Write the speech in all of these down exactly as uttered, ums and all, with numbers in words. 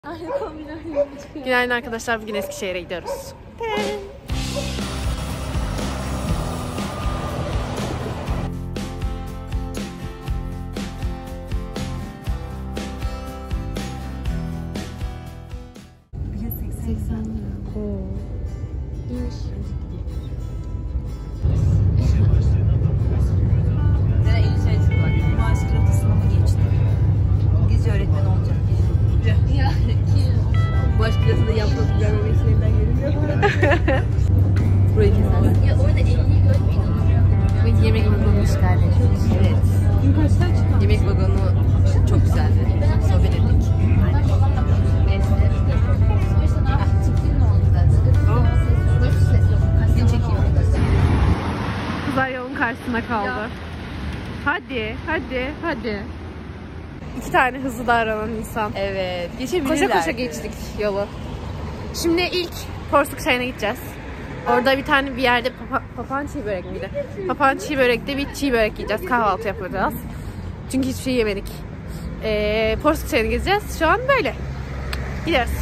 Günaydın arkadaşlar, bugün Eskişehir'e gidiyoruz. seksen. Oo. İyiymiş. Ben İngilizce çıkmak. Maaşkırtı sınavı geçtim. İngilizce öğretmen olacak. Ya ki Maaşkırtı da yapmak görmemek için elinden gelmiyor. Burayı keserler. Ya orada elliyi görmeyin. Ve yemek vagonunu işgal ediyoruz. Evet. Yemek vagonu çok güzeldi. Sohbet ettik. Kızlar yolun karşısında kaldı. Ya. Hadi, hadi, hadi. İki tane hızlı davranan insan. Evet. Geçebilirler. Koşa koşa geçtik yolu. Şimdi ilk Porsuk Çayı'na gideceğiz. Orada bir tane bir yerde papa, papağan çiğ börek miydi? Papağan çiğ börekte bir çiğ börek yiyeceğiz. Kahvaltı yapacağız. Çünkü hiçbir şey yemedik. Ee, Porsuk Çayı'na gideceğiz. Şu an böyle. Gidiyoruz.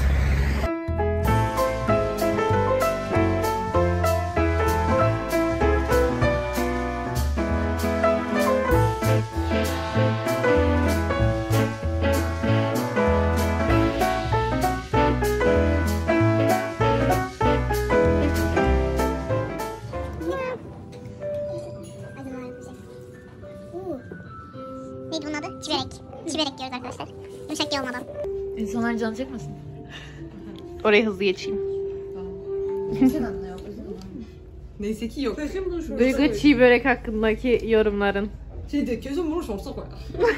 Neydi bunun adı? Çiberek. Çiberek diyoruz arkadaşlar. Yumuşak diye olmadan. İnsanlar canı çekmesin. Orayı hızlı geçeyim. Kimse anlıyor. Neyse ki yok. Duygu çiğ börek hakkındaki yorumların. Şey de kesin bunu şorsa koyar.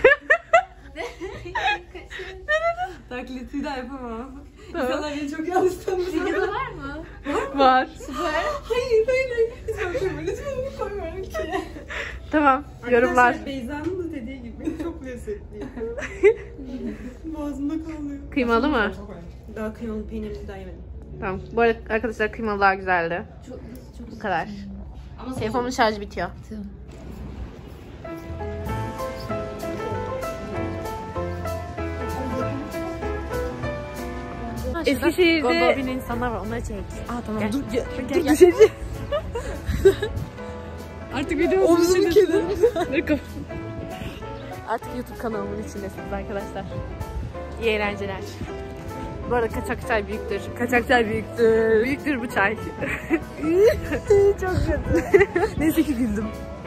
Taklidi de yapamam. İnsanlar beni çok yanlış tanımışlar. Videoda var mı? Var. Süper. Hayır hayır hayır. Lütfen koyma. Lütfen bunu koymuyorum ki. Tamam. Yorumlar. Arkadaşlar Beyza'nın da dediği gibi çok lezzetli. Boğazımda kalıyor. Kıymalı mı? Daha kıymalı peynirli daha yemedim. Tamam. Bu arada arkadaşlar kıymalı daha güzeldi. Çok çok Bu kadar. Ama Telefonun şarjı bitiyor. Tamam. Eskişehir'de Gondola binen insanlar var. Onları çek. Aa tamam. Gel. Dur gel. Gel, Dur gel. düşeceğim. Artık video Omzumun kenarı. Artık YouTube kanalımın içindesiniz arkadaşlar. İyi eğlenceler. Bu arada kaçak çay büyüktür. Kaçak çay büyüktür. Büyüktür bu çay. Çok kötü. Neyse ki güldüm.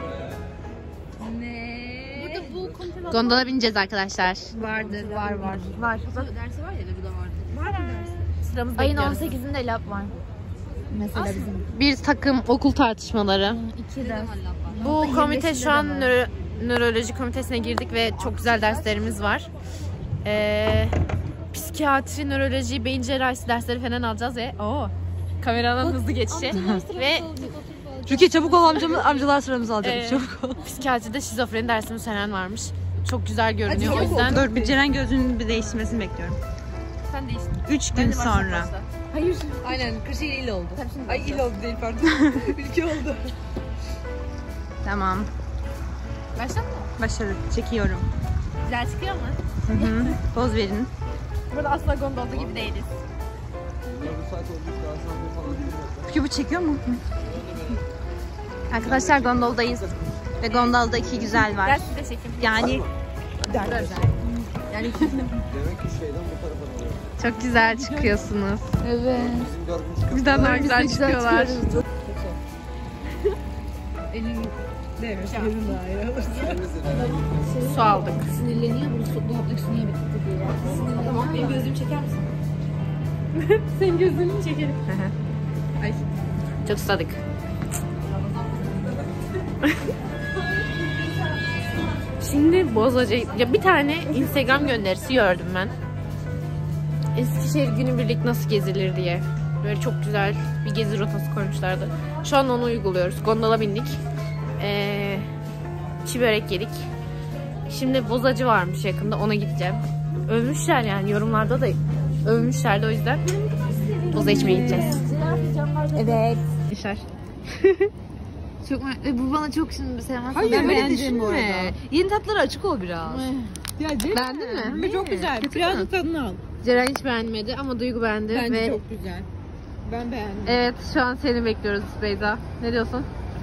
Ne? Burada bu komple Gondola bineceğiz arkadaşlar. vardır. Var var. Var. Dersi var ya da bu da vardır. Var mı dersi? Sıramızda Ayın gidiyoruz. on sekizinde lab var. Mesela bizim. Bir takım okul tartışmaları. İki ders. Bu komite şu an nöro, nöroloji komitesine girdik ve çok güzel derslerimiz var. Ee, psikiyatri, nöroloji, beyin cerrahisi dersleri falan alacağız ve o kameranın hızlı geçişi ve Türkiye çabuk ol amcamı, amcalar sıramızı alacak. e, Çabuk ol. psikiyatride şizofreni dersimiz falan varmış. Çok güzel görünüyor o yüzden. Dur bir Ceren gözünün bir değişmesini bekliyorum. Sen değiştin. Üç gün sonra. Hayır. Aynen. Kırşehir il oldu. Ay il oldu değil pardon. Ülke oldu. Tamam. Başladın mı? Başladık. Çekiyorum. Güzel çıkıyor mu? Hı hı. Poz verin. Burada asla gondolda gibi değiliz. Peki bu çekiyor mu? Arkadaşlar gondoldayız. Ve gondolda iki güzel var. Gel size çekeyim. Yani Yani çok güzel çıkıyorsunuz. evet. Bir daha güzel çıkıyorlar. Elin Demiş. Elin daha iyi olursa. Su aldık. sinirleniyor bu su dolaptaki su niye bitti diye. Tamam benim gözümü çeker misin? Senin gözünü çekelim. Ay. Çok susadık. Şimdi Bozacı, ya bir tane Instagram gönderisi gördüm ben. Eskişehir günübirlik nasıl gezilir diye. Böyle çok güzel bir gezi rotası koymuşlardı. Şu an onu uyguluyoruz. Gondola bindik. Ee, çiğ börek yedik. Şimdi Bozacı varmış yakında, ona gideceğim. Övmüşler yani, yorumlarda da övmüşlerdi, o yüzden boza içmeye gideceğiz. Evet. İşler. Çok e, bu bana çok şimdi sevmez. Hayır, ben öyle beğendim düşünme. bu arada. Yeni tatlara açık ol biraz. Ya Beğendin mi? çok güzel. Kötü Birazcık mü? tadını al. Ceren hiç beğenmedi ama Duygu beğendi. Bence ve... çok güzel. Ben beğendim. Evet, şu an seni bekliyoruz Beyza. Ne diyorsun?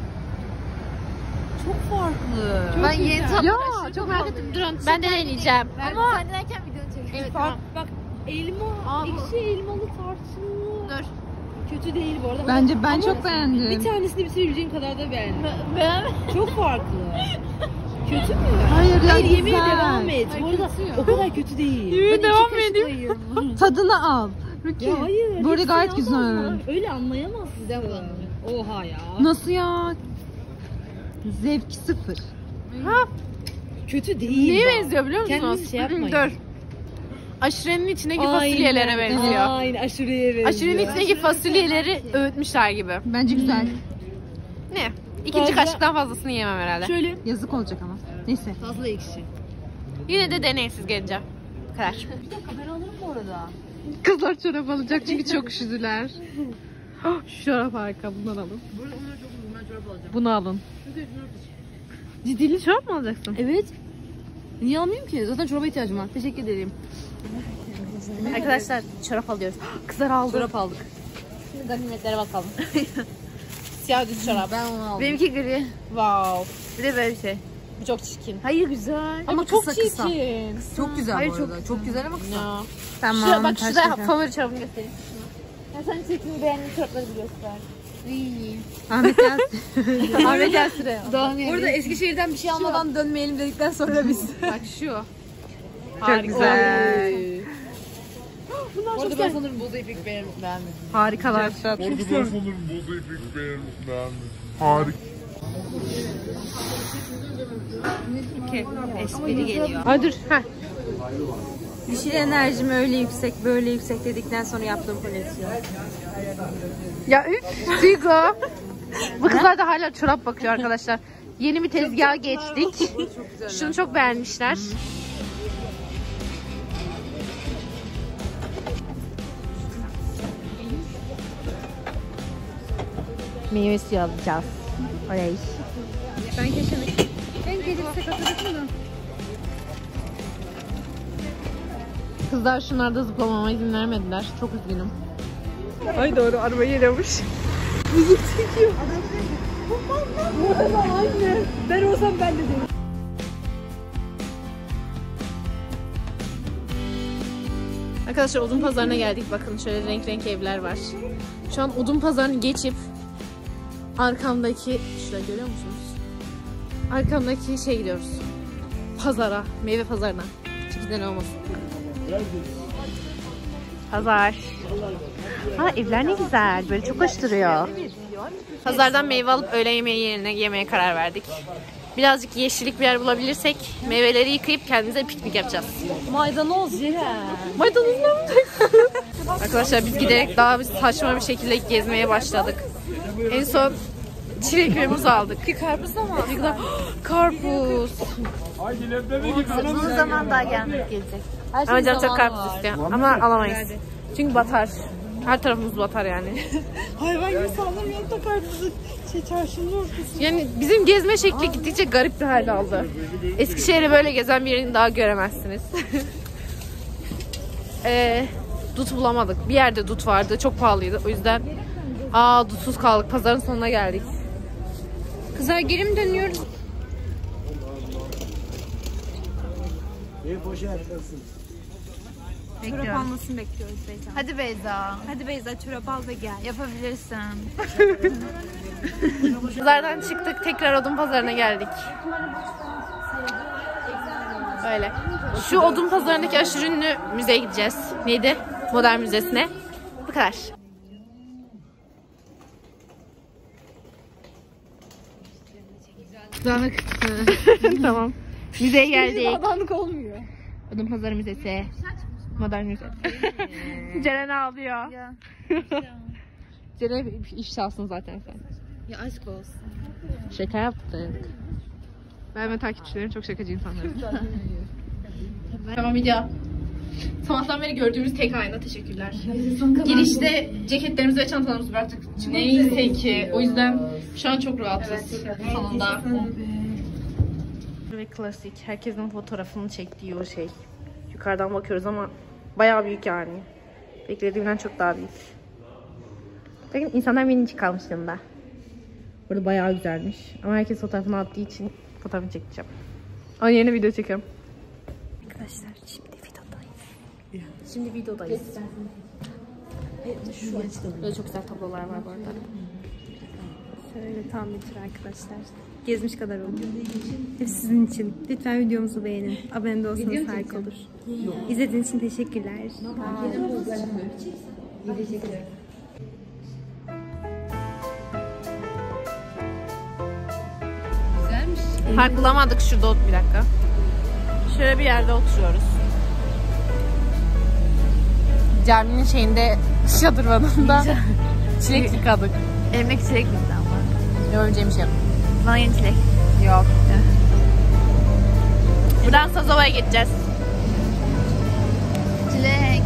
Çok farklı. Çok ben yeni tatlı ya, çok merak ettim. Durun, ben de deneyeceğim. Ama sen denerken videonu çekelim. Evet, Fark, tamam. bak elma, Aa, ekşi elmalı tarçınlı. Dur. Kötü değil bu arada. Bence ben Ama çok beğendim. Bir tanesini bitirebileceğin kadar da beğendim. Beğenmedim. Çok farklı. Kötü mü? Hayır ya, Hayır, yemeğe güzel. devam et. Bu arada o kadar kötü değil. Yemeğe Ben devam iki kaşık edeyim. ayırdım. Tadını al. Ruki. Ya hayır. Bu arada hepsini gayet al güzel. ama Öyle anlayamazsın. Oha ya. Nasıl ya? Zevki sıfır. Ha, Kötü değil. neye bak. benziyor biliyor musunuz? Kendiniz şey yapmayın. Dur. Aşurenin içindeki Aynen. fasulyelere benziyor. Aynen aşureye benziyor. Aşurenin içindeki fasulyeleri öğütmüş gibi. Bence güzel. Ne? İkinci Fazla- kaşıktan fazlasını yemem herhalde. Şöyle Yazık olacak ama. Neyse. fazla ekşi. Yine de deneyimsiz geleceğim. Bu kadar. Bir dakika ben alırım bu arada. Kızlar çorap alacak çünkü çok üşüdüler. Şu çorap harika. Bundan alın. Burada onlar çok uzun. Ben çorap alacağım. Bunu alın. Ciddili çorap mı alacaksın? Evet. Niye almayayım ki? Zaten çoraba ihtiyacım var. Teşekkür ederim. Arkadaşlar çorap alıyoruz. Kızlar aldı. Çorap aldık. Şimdi ganimetlere bakalım. Siyah düz çorap. Ben onu aldım. Benimki gri. Wow. Bir de böyle bir şey. Bu çok çirkin. Hayır güzel. Ama çok kısa, kısa. çirkin. Çok güzel Hayır, bu çok arada. Çok, güzel ama kısa. Ya. Tamam. Şu, bak şurada teşekkür. favori çorabımı göstereyim. Ya sen çirkin beğendiğin çorapları bir göster. Ahmet Yasin. Ahmet Yasir'e. Burada Eskişehir'den bir şey almadan dönmeyelim dedikten sonra biz. Bak şu. Çok Harika. güzel. Bunlar çok ben sanırım boza ipek beğenmedim. Harikalar. Orada ben sanırım boza ipek beğendim. Harika. Espri geliyor. Ay dur. Heh. Dişil enerjim öyle yüksek, böyle yüksek dedikten sonra yaptığım koleksiyon. Ya üf. Duygu. Bu kızlar da hala çorap bakıyor arkadaşlar. Yeni bir tezgaha geçtik. Şunu çok beğenmişler. Meyve suyu alacağız. Oley. Ben keşke en gelirse katılırsın da. Kızlar şunlarda zıplamama izin vermediler. Çok üzgünüm. Ay doğru, araba geliyormuş. Müzik çekiyor. Anne. Ben olsam ben de derim. Arkadaşlar odun pazarına geldik. Bakın şöyle renk renk evler var. Şu an odun pazarını geçip arkamdaki, şurada görüyor musunuz? Arkamdaki şey gidiyoruz. Pazara, meyve pazarına. Çok güzel olmasın. Pazar. Ha, evler ne güzel. Böyle çok hoş duruyor. Pazardan meyve alıp öğle yemeği yerine yemeye karar verdik. Birazcık yeşillik bir yer bulabilirsek meyveleri yıkayıp kendimize piknik yapacağız. Maydanoz Ceren. Maydanoz ne yapacaksın? Arkadaşlar biz giderek daha bir saçma bir şekilde gezmeye başladık. En son çilek ve muz aldık. Bir karpuz da mı? Karpuz. Uzun zaman daha gelmek gelecek. Her Ama canım çok zamanı karpuz var. istiyor. Ama alamayız. Çünkü batar. Her tarafımız batar yani. Hayvan gibi sallamıyorum da karpuzu şey, çarşının ortası. Yani bizim gezme şekli gittikçe garip bir hal aldı. Eskişehir'e böyle gezen birini daha göremezsiniz. ee, dut bulamadık. Bir yerde dut vardı. Çok pahalıydı. O yüzden aa dutsuz kaldık. Pazarın sonuna geldik. Kızlar geri mi dönüyoruz? Çorap almasını bekliyoruz Beyza. Hadi Beyza. Hadi Beyza çorap al ve gel. Yapabilirsin. Pazardan çıktık. Tekrar odun pazarına geldik. Böyle. Şu odun pazarındaki aşırı ünlü müzeye gideceğiz. Neydi? Modern Müzesi'ne. Bu kadar. Dağınık. Tamam. Müzeye geldik. Adamlık olmuyor. Odun Pazarı Müzesi. Modern Müze. Ceren ağlıyor. Ya. Ceren iş çalsın zaten sen. Ya aşk olsun. Şaka yaptık. Ben ve takipçilerim çok şakacı insanlarız. Tamam video. Sabahtan beri gördüğümüz tek ayna, teşekkürler. Girişte ceketlerimizi ve çantalarımızı bıraktık. Neyse ki. O yüzden şu an çok rahatız salonda. Ve klasik. Herkesin fotoğrafını çektiği o şey. Yukarıdan bakıyoruz ama Bayağı büyük yani. Beklediğimden çok daha büyük. Bakın insanlar minicik kalmış yanında. Burada bayağı güzelmiş. Ama herkes fotoğrafını attığı için fotoğrafını çekeceğim. Onun yerine video çekiyorum. Arkadaşlar şimdi videodayız. Şimdi videodayız. Böyle çok güzel tablolar var bu arada. Şöyle tam bir tur arkadaşlar. Gezmiş kadar oldu. Hep sizin için. Lütfen videomuzu beğenin. Abone de olsanız harika olur. İzlediğiniz için teşekkürler. Park bulamadık, şurada ot bir dakika. Şöyle bir yerde oturuyoruz. Caminin şeyinde, şadırvanında çilek yıkadık. Emek çilek bitti ama. Yok öleceğim şey yok. Bana yeni çilek. Yok. Buradan Sazova'ya gideceğiz. Çilek.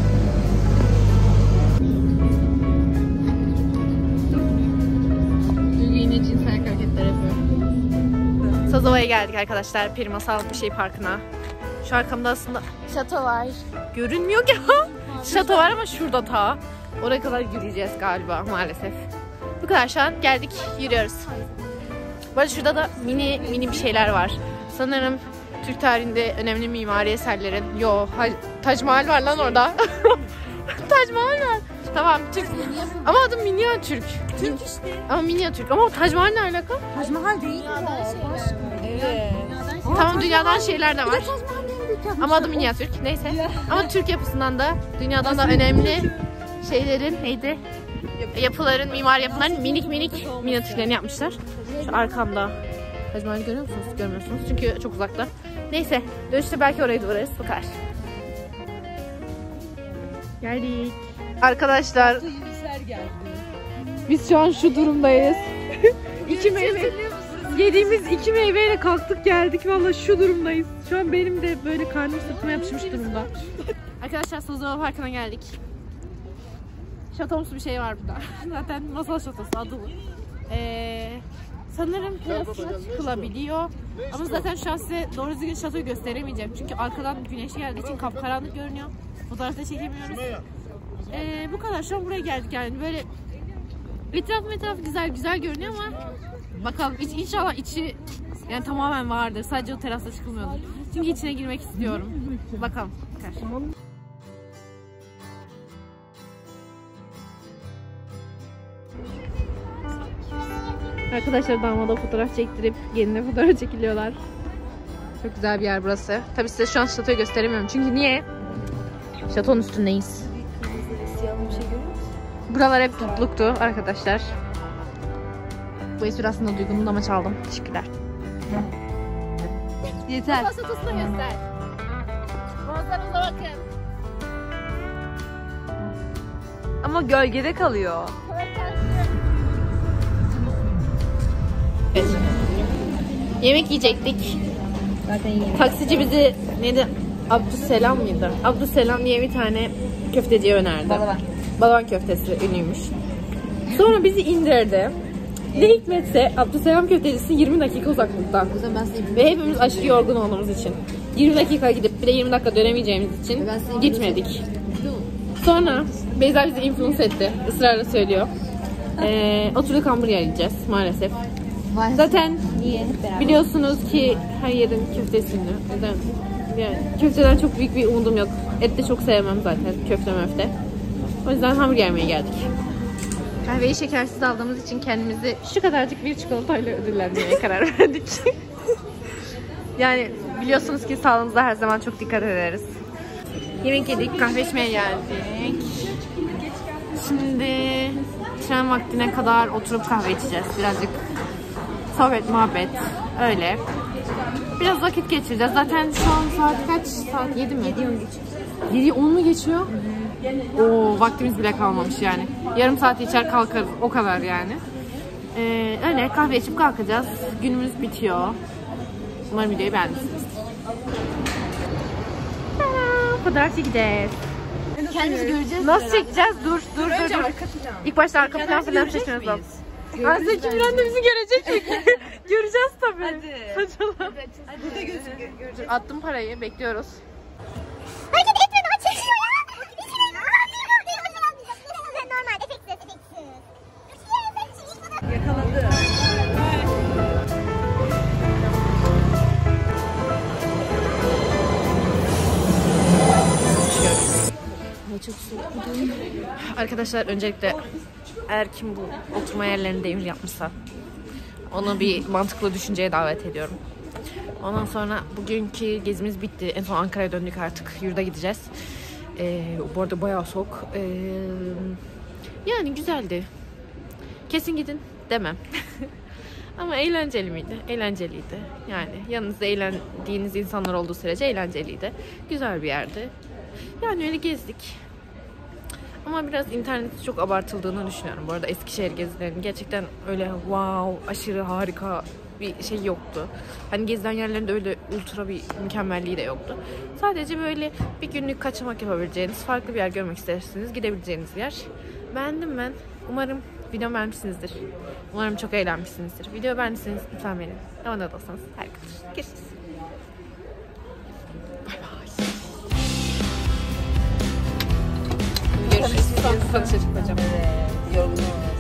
Duygu yine cinsel hareketler yapıyor. Sazova'ya geldik arkadaşlar. Peri Masal bir şey parkına. Şu arkamda aslında şato var. Görünmüyor ki. Şato var ama şurada ta. Oraya kadar yürüyeceğiz galiba maalesef. Bu kadar, şu an geldik, yürüyoruz. Bu arada şurada da mini mini bir şeyler var. Sanırım Türk tarihinde önemli mimari eserlerin. Yo, Tac Mahal var lan orada. Tac Mahal var. Tamam, Türk. Ama adı Minyatürk. Türk işte. Ama Minyatürk. Ama Tac Mahal ne alaka? Tac Mahal değil mi? Evet. Tamam, dünyadan şeyler de var. Ama adı Minyatürk. Neyse. Ama Türk yapısından da dünyadan da önemli şeylerin neydi? Yapıların, mimari yapıların minik minik minyatürlerini yapmışlar. Şu arkamda. Tac Mahal'i görüyor musunuz? Görmüyorsunuz. Çünkü çok uzakta. Neyse. Dönüşte belki oraya da uğrarız. Bu kadar. Geldik. Arkadaşlar. Biz şu an şu durumdayız. iki meyve. Yediğimiz iki meyveyle kalktık geldik. Vallahi şu durumdayız. Şu an benim de böyle karnım sırtıma yapışmış durumda. Arkadaşlar Sazova Parkı'na geldik. Şatomsu bir şey var burada. Zaten masal şatosu adı bu. Ee, sanırım terasına çıkılabiliyor. Ama zaten şu an size doğru düzgün şatoyu gösteremeyeceğim. Çünkü arkadan güneş geldiği için kapkaranlık görünüyor. Fotoğrafta çekemiyoruz. Ee, bu kadar. Şu an buraya geldik yani. Böyle etraf etraf güzel güzel görünüyor ama bakalım iç, inşallah içi yani tamamen vardır. Sadece o terasta çıkılmıyordur. Çünkü içine girmek istiyorum. Bakalım. Bakar. Arkadaşlar damada fotoğraf çektirip geline fotoğraf çekiliyorlar. Çok güzel bir yer burası. Tabii size şu an şatoyu gösteremiyorum. Çünkü niye? Şatonun üstündeyiz. Buralar hep tutluktu arkadaşlar. Bu espri aslında Duygu'nun ama çaldım. Teşekkürler. Yeter. Şatosuna göster. Manzaranıza bakın. Ama gölgede kalıyor. Evet. Yemek yiyecektik. Zaten yemek. Taksici bizi neydi? Abdüsselam mıydı? Abdüsselam diye bir tane köfteciye önerdi. Balaban. Balaban köftesi ünlüymüş. Sonra bizi indirdi. Ne hikmetse Abdüsselam köftecisi yirmi dakika uzaklıkta. Ve hepimiz aşırı yorgun olduğumuz için. yirmi dakika gidip bir de yirmi dakika dönemeyeceğimiz için gitmedik. Sonra Beyza bizi influence etti. Israrla söylüyor. Ee, oturduk hamburger yiyeceğiz maalesef. Zaten biliyorsunuz ki her yerin köftesi ünlü. Neden? Yani köfteden çok büyük bir umudum yok. Et de çok sevmem zaten, köfte möfte. O yüzden hamburger yemeye geldik. Kahveyi şekersiz aldığımız için kendimizi şu kadarcık bir çikolatayla ödüllendirmeye karar verdik. Yani biliyorsunuz ki sağlığımıza her zaman çok dikkat ederiz. Yemek yedik, kahve içmeye geldik. Şimdi tren vaktine kadar oturup kahve içeceğiz. Birazcık sohbet, muhabbet, öyle. Biraz vakit geçireceğiz. Zaten şu an saat kaç? Saat yedi mi? yedi on mu geçiyor? Oo, vaktimiz bile kalmamış yani. Yarım saat içer kalkarız. O kadar yani. Ee, öyle kahve içip kalkacağız. Günümüz bitiyor. Umarım videoyu beğenmişsiniz. Fotoğraf çekeceğiz. Kendimizi göreceğiz. Nasıl çekeceğiz? Dur, dur, dur. dur. İlk başta arka plan falan seçmemiz lazım. Aslında kim bilen de bizi görecek. Göreceğiz tabii. Hadi. Saçmalama. Hadi. Burada göreceğiz. Attım parayı. Bekliyoruz. Hareket etme daha çekiyor ya. Arkadaşlar öncelikle eğer kim bu oturma yerlerinde emir yapmışsa onu bir mantıklı düşünceye davet ediyorum. Ondan sonra bugünkü gezimiz bitti. En son Ankara'ya döndük artık. Yurda gideceğiz. Ee, bu arada bayağı soğuk. Ee, yani güzeldi. Kesin gidin demem. Ama eğlenceli miydi? Eğlenceliydi. Yani yanınızda eğlendiğiniz insanlar olduğu sürece eğlenceliydi. Güzel bir yerdi. Yani öyle gezdik. Ama biraz internette çok abartıldığını düşünüyorum. Bu arada Eskişehir gezilerinin gerçekten öyle wow, aşırı harika bir şey yoktu. Hani gezilen yerlerinde öyle ultra bir mükemmelliği de yoktu. Sadece böyle bir günlük kaçamak yapabileceğiniz, farklı bir yer görmek isterseniz gidebileceğiniz bir yer. Beğendim ben. Umarım video beğenmişsinizdir. Umarım çok eğlenmişsinizdir. Video beğendiyseniz lütfen beğenin. Abone da olsanız harikadır. Görüşürüz. Bay bay. Görüşürüz. Son dışarı çıkacağım. Evet, yorgunum.